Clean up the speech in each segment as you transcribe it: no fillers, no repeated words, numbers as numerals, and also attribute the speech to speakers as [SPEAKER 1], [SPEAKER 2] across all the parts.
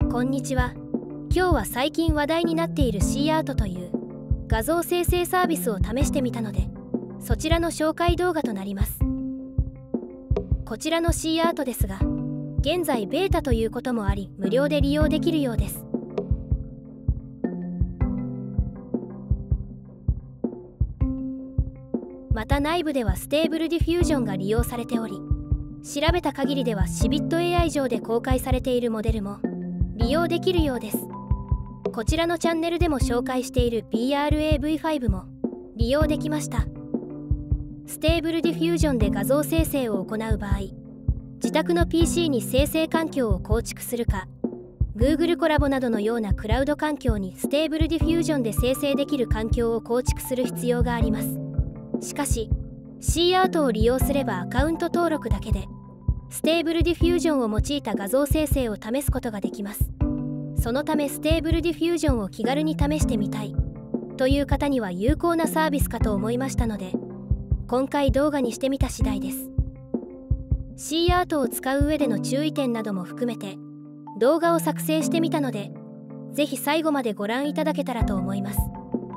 [SPEAKER 1] こんにちは。今日は最近話題になっている C アートという画像生成サービスを試してみたので、そちらの紹介動画となります。こちらの C アートですが、現在ベータということもあり無料で利用できるようです。また内部ではステーブルディフュージョンが利用されており、調べた限りではシビット AI 上で公開されているモデルも利用できるようです。こちらのチャンネルでも紹介している BRAV5 も利用できました。ステーブルディフュージョンで画像生成を行う場合、自宅の PC に生成環境を構築するか、Google コラボなどのようなクラウド環境にステーブルディフュージョンで生成できる環境を構築する必要があります。しかし、C アートを利用すればアカウント登録だけで、ステーブルディフュージョンを用いた画像生成を試すことができます。そのためステーブルディフュージョンを気軽に試してみたいという方には有効なサービスかと思いましたので、今回動画にしてみた次第です。C アートを使う上での注意点なども含めて動画を作成してみたので、ぜひ最後までご覧いただけたらと思います。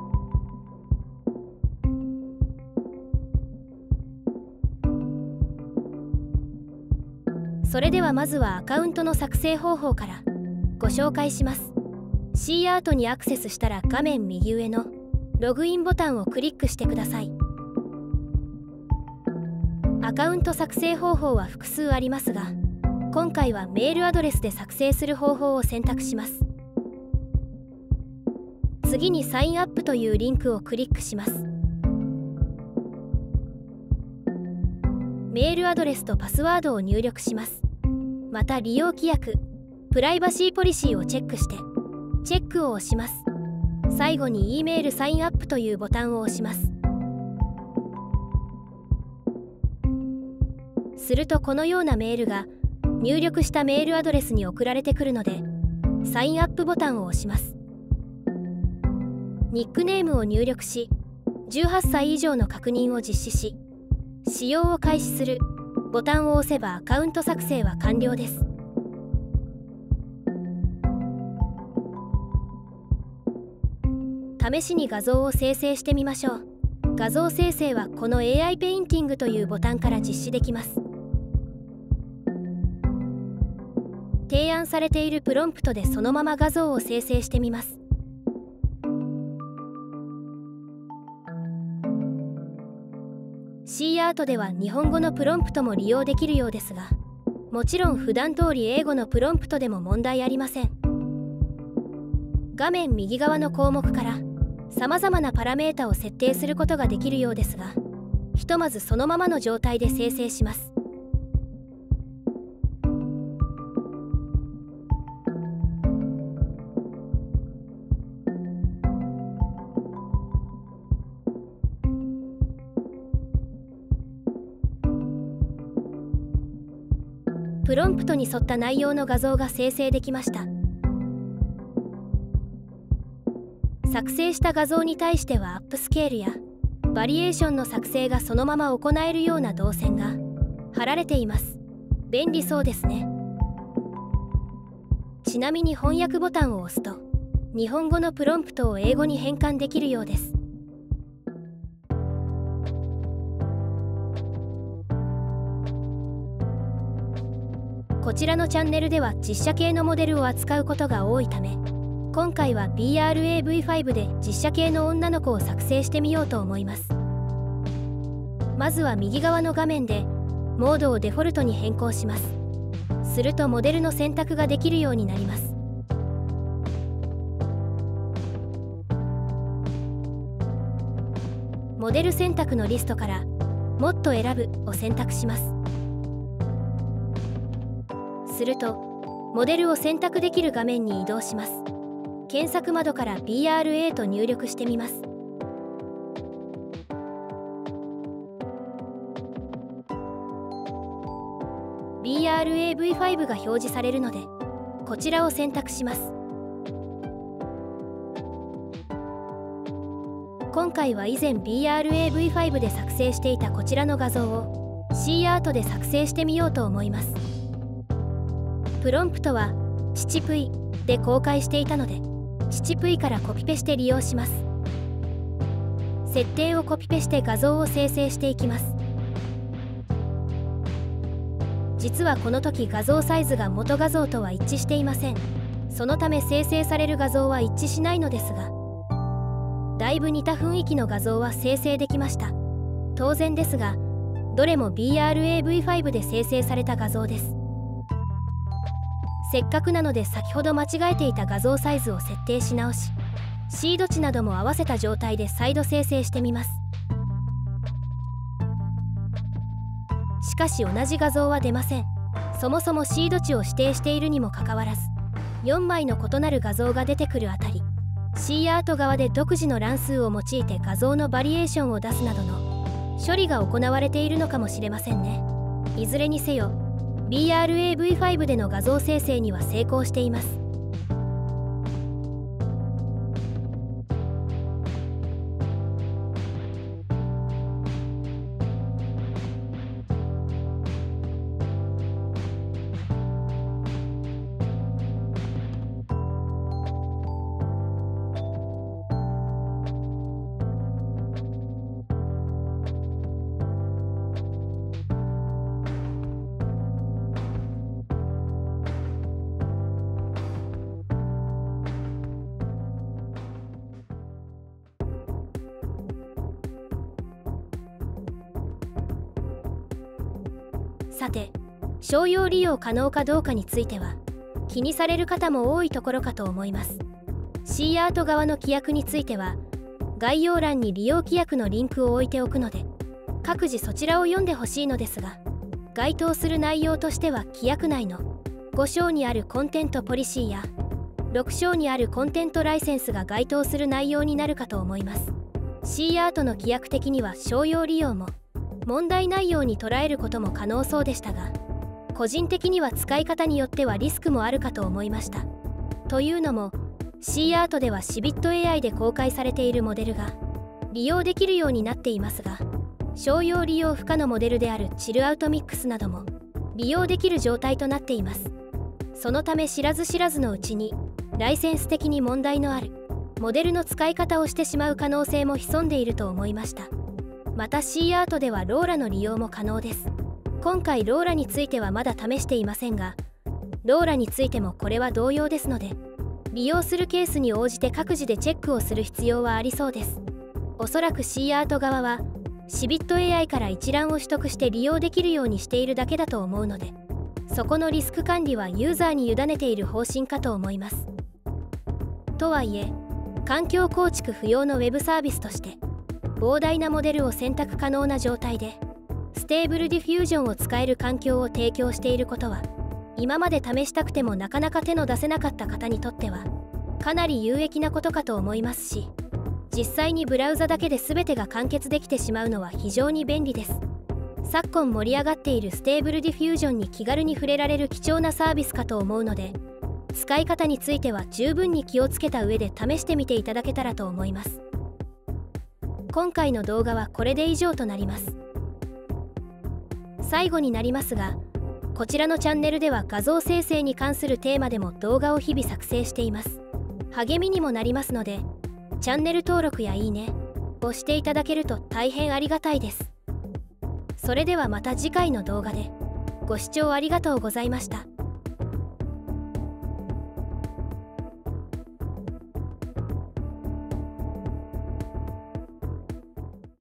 [SPEAKER 1] それではまずはアカウントの作成方法からご紹介します。C アートにアクセスしたら画面右上のログインボタンをクリックしてください。アカウント作成方法は複数ありますが、今回はメールアドレスで作成する方法を選択します。次にサインアップというリンクをクリックします。メールアドレスとパスワードを入力します。また利用規約、プライバシーポリシーをチェックしてチェックを押します。最後に E メールサインアップというボタンを押します。するとこのようなメールが入力したメールアドレスに送られてくるので、サインアップボタンを押します。ニックネームを入力し、18歳以上の確認を実施し、使用を開始するボタンを押せばアカウント作成は完了です。試しに画像を生成してみましょう。画像生成はこの AI ペインティングというボタンから実施できます。提案されているプロンプトでそのまま画像を生成してみます。C アートでは日本語のプロンプトも利用できるようですが、もちろん普段通り英語のプロンプトでも問題ありません。画面右側の項目からさまざまなパラメータを設定することができるようですが、ひとまずそのままの状態で生成します。プロンプトに沿った内容の画像が生成できました。作成した画像に対してはアップスケールやバリエーションの作成がそのまま行えるような動線が貼られています。便利そうですね。ちなみに翻訳ボタンを押すと日本語のプロンプトを英語に変換できるようです。こちらのチャンネルでは実写系のモデルを扱うことが多いため、今回は BRAV5 で実写系の女の子を作成してみようと思います。まずは右側の画面でモードをデフォルトに変更します。するとモデルの選択ができるようになります。モデル選択のリストからもっと選ぶを選択します。するとモデルを選択できる画面に移動します。検索窓から BRA と入力してみます。BRAV5 が表示されるのでこちらを選択します。今回は以前 BRAV5 で作成していたこちらの画像を C アートで作成してみようと思います。プロンプトはチチプイで公開していたので、父プイからコピペして利用します。設定をコピペして画像を生成していきます。実はこの時画像サイズが元画像とは一致していません。そのため生成される画像は一致しないのですが、だいぶ似た雰囲気の画像は生成できました。当然ですが、どれも BRAV5 で生成された画像です。せっかくなので先ほど間違えていた画像サイズを設定し直し、シード値なども合わせた状態で再度生成してみます。しかし同じ画像は出ません。そもそもシード値を指定しているにもかかわらず、4枚の異なる画像が出てくるあたり、C アート側で独自の乱数を用いて画像のバリエーションを出すなどの処理が行われているのかもしれませんね。いずれにせよ、BRAV5 での画像生成には成功しています。さて、商用利用可能かどうかについては気にされる方も多いところかと思います。C アート側の規約については概要欄に利用規約のリンクを置いておくので、各自そちらを読んでほしいのですが、該当する内容としては規約内の5章にあるコンテントポリシーや6章にあるコンテントライセンスが該当する内容になるかと思います。C アートの規約的には商用利用も問題内容に捉えることも可能そうでしたが、個人的には使い方によってはリスクもあるかと思いました。というのも C アートではシビット AI で公開されているモデルが利用できるようになっていますが、商用利用不可のモデルであるチルアウトミックスなども利用できる状態となっています。そのため知らず知らずのうちにライセンス的に問題のあるモデルの使い方をしてしまう可能性も潜んでいると思いました。また C アートではローラの利用も可能です。今回ローラについてはまだ試していませんが、ローラについてもこれは同様ですので、利用するケースに応じて各自でチェックをする必要はありそうです。おそらく C アート側はシビット AI から一覧を取得して利用できるようにしているだけだと思うので、そこのリスク管理はユーザーに委ねている方針かと思います。とはいえ、環境構築不要のウェブサービスとして膨大なモデルを選択可能な状態でステーブルディフュージョンを使える環境を提供していることは、今まで試したくてもなかなか手の出せなかった方にとってはかなり有益なことかと思いますし、実際にブラウザだけで全てが完結できてしまうのは非常に便利です。昨今盛り上がっているステーブルディフュージョンに気軽に触れられる貴重なサービスかと思うので、使い方については十分に気をつけた上で試してみていただけたらと思います。今回の動画はこれで以上となります。最後になりますが、こちらのチャンネルでは画像生成に関するテーマでも動画を日々作成しています。励みにもなりますので、チャンネル登録やいいねをしていただけると大変ありがたいです。それではまた次回の動画で。ご視聴ありがとうございました。